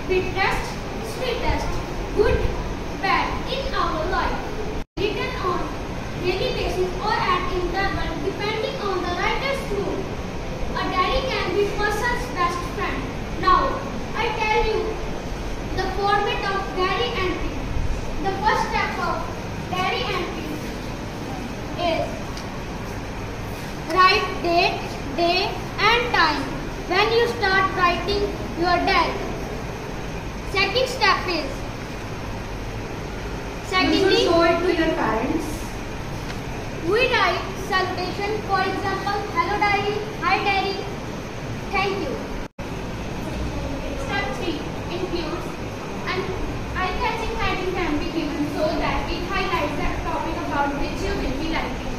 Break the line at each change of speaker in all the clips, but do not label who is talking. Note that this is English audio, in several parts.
bit test, street test, good, bad in our life, written on daily basis or at interval depending on the writer's mood. A diary can be person's best friend. Now, I tell you the format of diary entry. The first step of diary entry is write date, day and time when you start writing your diary. Second step is
you should show it to your parents.
We write salutation, for example, hello diary, hi diary, thank you. Step 3 includes an eye-catching heading can be given so that it highlights the topic about which you will be writing.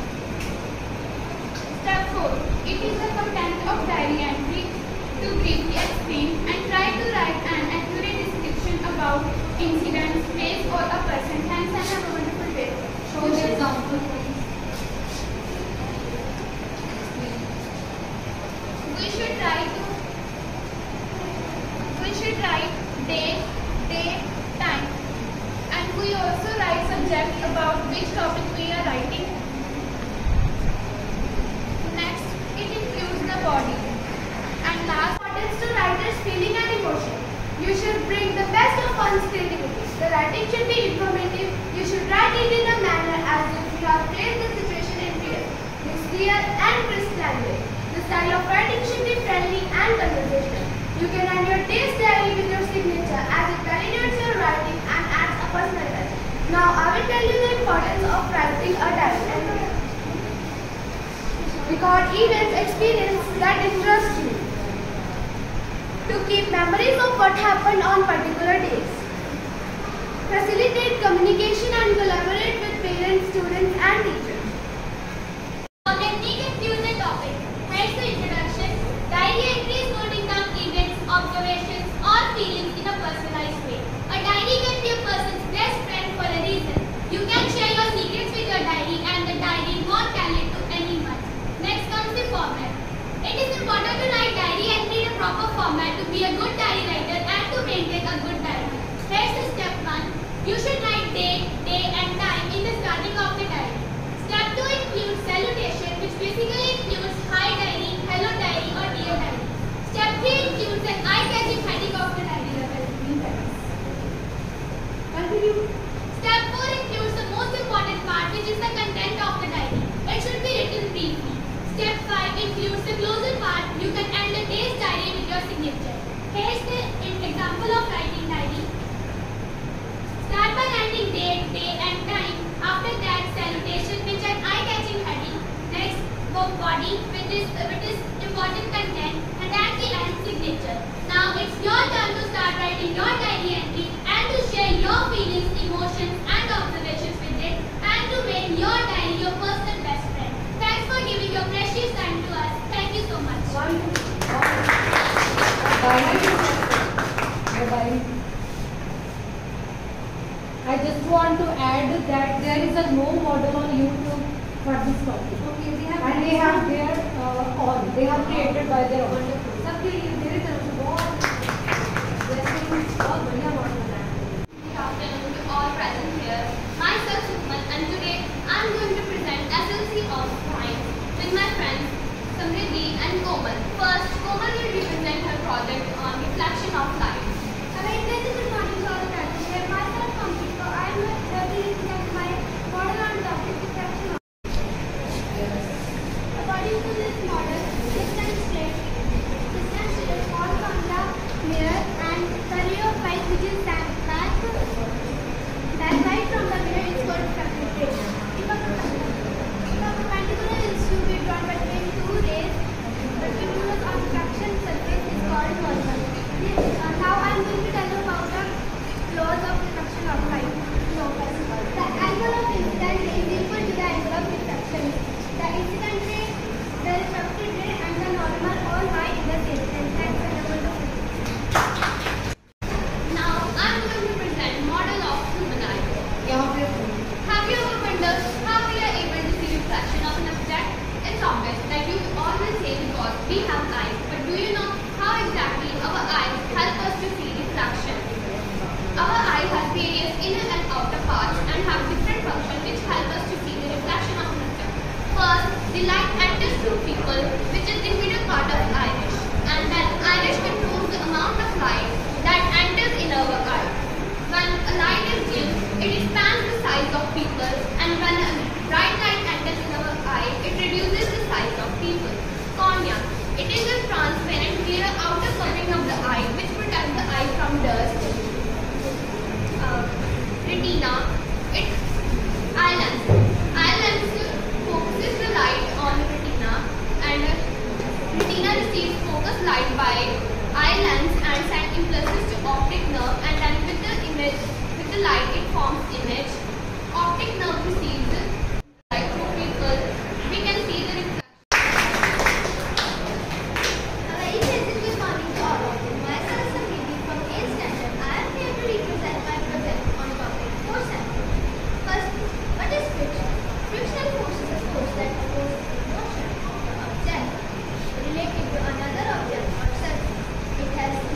Step 4. It is the content of diary entry to briefly explain and try to write an accurate description about incidents, place or a person. Thanks and have a wonderful day.
Show the example.
We should write date, day, time, and we also write subject about which topic we are writing. Next, it includes the body. And last, importance to writer's feeling and emotion. You should bring the best of one's creativity. The writing should be informative. You should write it in a manner as if you have faced the situation in real. Use clear and crisp language. The style of writing should be friendly and conversational. You can end your day's diary with your signature as it validates your writing and adds a personal touch. Now I will tell you the importance of writing a diary entry. Record events, experiences that interest you. To keep memories of what happened on particular days. Facilitate communication and collaborate with parents, students and teachers. Now let me confuse the topic. Here's the introduction. Diary entry is noting down events, observations or feelings in a personalized way. A diary can be a person's best friend for a reason. You can share your secrets with your diary and the diary won't tell it to anyone. Next comes the format. It is important to write diary entry in a proper format to be a good diary writer and to maintain a good diary. Here's the step 1. You should write date, day and time in the starting of the diary. Step 2 includes salutation, which basically includes hi diary, hello diary or dear diary. Step 3 includes an eye-catching heading of the diary.
Continue.
Step 4 includes the most important part, which is the content of the diary. It should be written briefly. Step 5 includes the closing part. You can end the day's diary with your signature. Here's the example of writing diary. Start by writing date, day and time. After that, salutation, which an eye-catching heading. Next, body, which is important content, and at the end, signature. Now it's your turn to start writing your diary entry and to share your feelings, emotions, and observations with it, and to make your diary your personal best friend. Thanks for giving your precious time to us. Thank you so much.
Bye-bye. I just want to add that there is a no model on YouTube for this topic.
Okay,
They have their own. They are created by their own.
Good afternoon to all present here. Myself Sukman, and today I am going to present SLC of Science with my friends Samriddhi and Komal. First, Komal will represent her project on reflection of light. Alright, this is good morning to all the present here. Myself Kamshika, I am going to present my model on topic reflection of light. According to this model, distance rate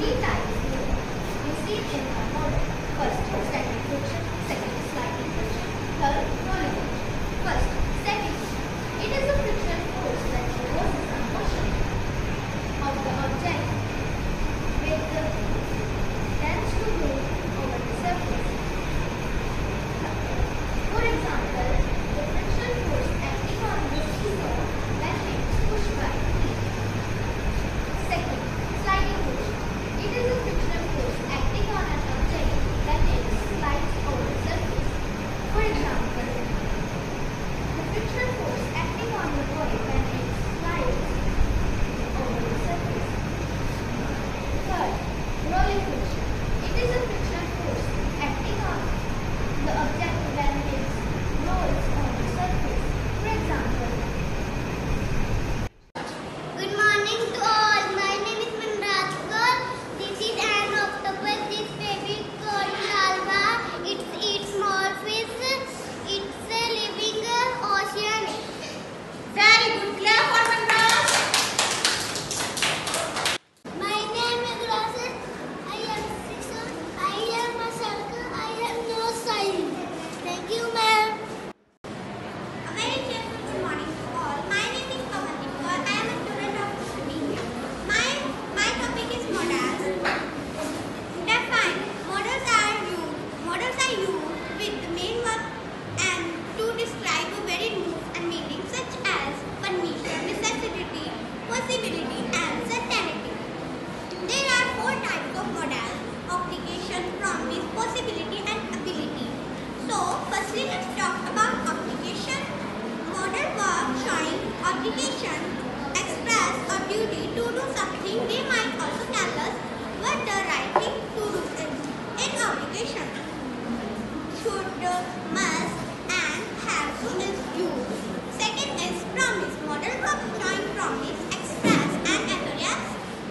three types we see in our model. First, static friction. Second, sliding friction. Third, rolling friction. First, static friction. It is a friction force that opposes the motion of the object with the tends to move over the surface. For example, the friction force acting on the seesaw when it is pushed by the feet. Second, sliding friction. It is a friction force acting on an object when it slides over the surface. For example, the friction force acting on the boy when it slides over the surface. Third, rolling friction. It is a friction force acting on the object when it rolls on the surface. For example, good morning to all. My name is Manraj. This is an octopus. This baby called Salva. It eats small fish. It's a living ocean. Very good. Clap for Manraj. My name is Rasid. I am 6. I am a circle. I have no sign. Thank you, ma'am. A very cheerful good morning to all. My name is Majitha. I am a student of study. My topic is models. Define. Models are used with the main verb and to describe varied moods and meanings such as permission, necessity, possibility, and certainty. There are 4 types of models: obligation, promise, possibility, and ability. So, firstly, let's talk about obligation. Model verb showing obligation, express or duty to do something. They might also tell us what the right thing to do is. In obligation, should, must, and have to is used. Second is promise. Model verb showing promise, express, and assurance.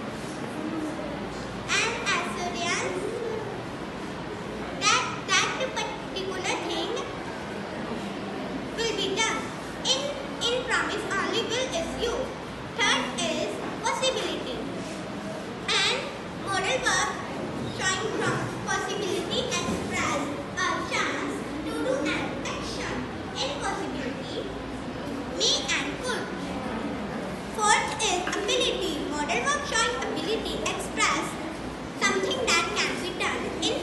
That the particular thing will be done. In promise only will is used. Third is possibility. And model verb showing possibility express a chance to do an action. In possibility, may and could. Fourth is ability. Model verb showing ability express something that can be done.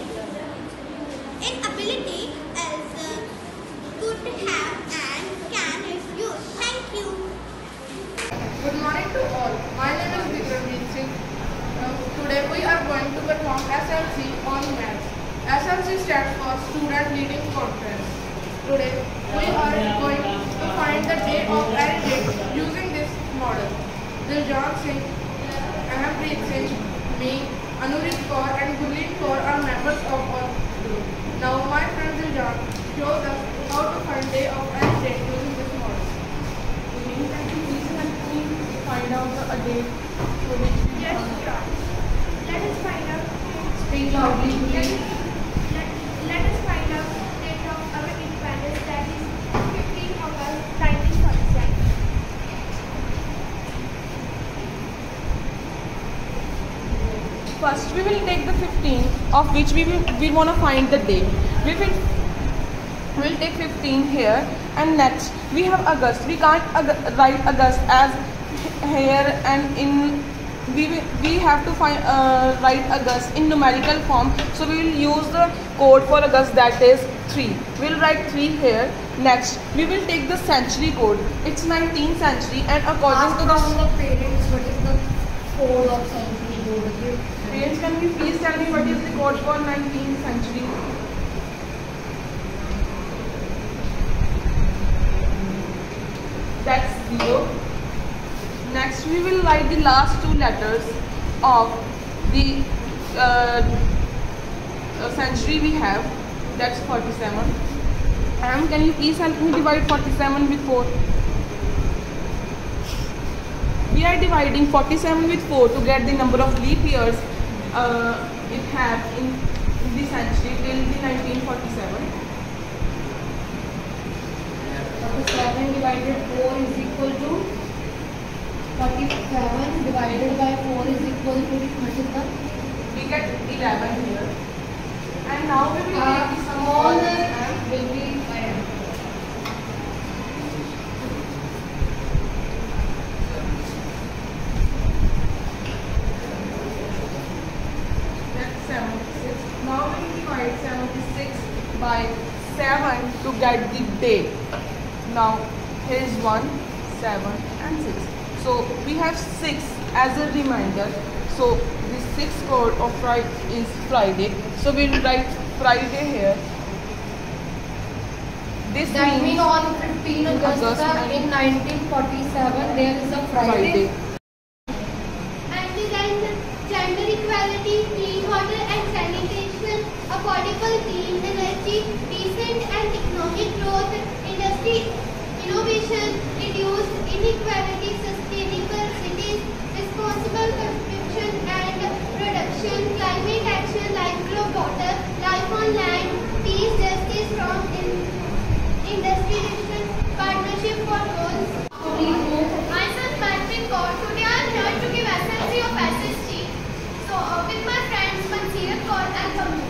In ability is could have and can is used. Thank you.
Good morning to all. My name is Vikramjit Singh. Today we are going to perform SLC on maths. SLC stands for Student Leading Conference. Today we are going to find the day of any day using this model. Diljan Singh, Ahmpreet Singh, me, Anurit Kaur and Gurleen Kaur are members of our group. Now my friend Diljan shows us how to find day of any day using this model.
Can you please help me find out a date for which we
Yes, sure. Let us find out.
speak loudly, please?
Let us find out the date of our independence, that is 15 August 1947.
First, we will take the 15, of which we want to find the day. We'll take 15 here, and next we have August. We can't write August as here, and in we have to find write August in numerical form. So we will use the code for August, that is 3. We'll write 3 here. Next, we will take the century code. It's 19th century, and according to
Ask
the
from the parents what is the code of century code.
parents, can you please tell me what is the code for 19th century? That's 0. Next, we will write the last 2 letters of the century we have. That's 47. And can you please help me divide 47 with 4? We are dividing 47 with 4 to get the number of leap years it had in the century till the 1947.
47 divided 4 is equal to 47 divided by 4 is equal to Majitha.
get 11 here. And now we will take the
Small
small and
will be
that's 76. Now we will divide 76 by 7 to get the day. Now here is 1, 7 and 6. So we have 6 as a reminder. So the 6th code of Friday is Friday. So we will write Friday here. This
that
means
means on 15 August
August
in 1947 there is a Friday.
And then gender equality, clean water and sanitation, affordable clean energy, decent and economic growth, industry innovation, reduced inequality, sustainable cities, responsible consumption and production, climate action, life water, life on land, peace, justice from industry, partnership for goals. Myself, Patrick Kaur. Today I am here to give SLC of SST. So, with my friends Majitha Kaur and Convent.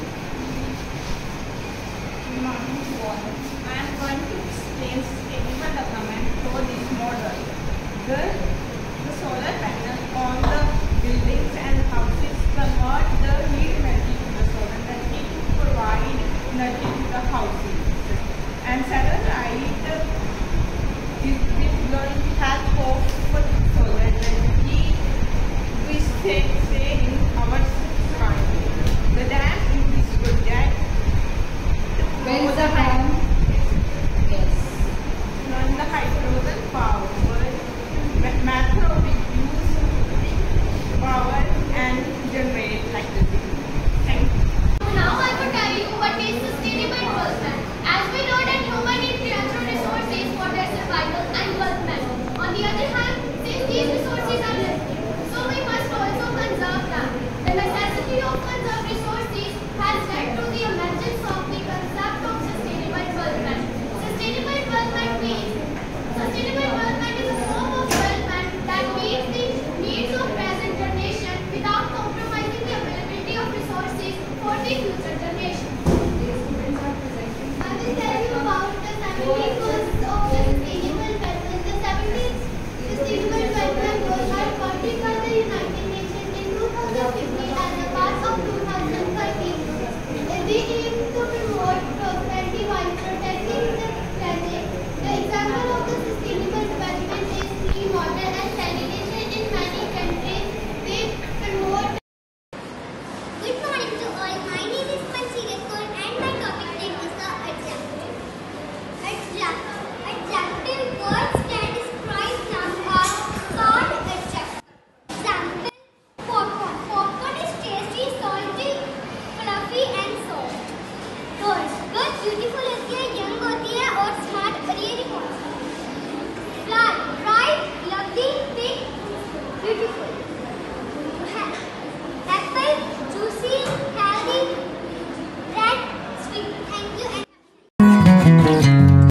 I am going to explain sustainable development for this model. The solar panel on the buildings and houses convert the heat energy to the solar energy to provide energy to the houses. And satellite is going to help of solar energy we stay in our surrounding. The dam in this project
Where is the dam? Yes.
learn the hydrogen power method of use power and generate electricity. Thank you.
Now I will tell you what is sustainable development. As we know that human needs natural resources for their survival and development. On the other hand, since these resources are limited, so we must also conserve them. The necessity of conserved resources has led to the emergence of the concept of sustainable development. Sustainable development means sustainable development is a form of development that meets the needs of present generation without compromising the availability of resources for the future generation. I will tell you about the 70 goals of the sustainable development. The 70 sustainable development goals are adopted by the United Nations in 2050 as a part of 2030. They aim to promote prosperity while protecting the planet. The example of the sustainable development is clean water and sanitation in many countries. They promote. Good morning to all. My name is Majitha.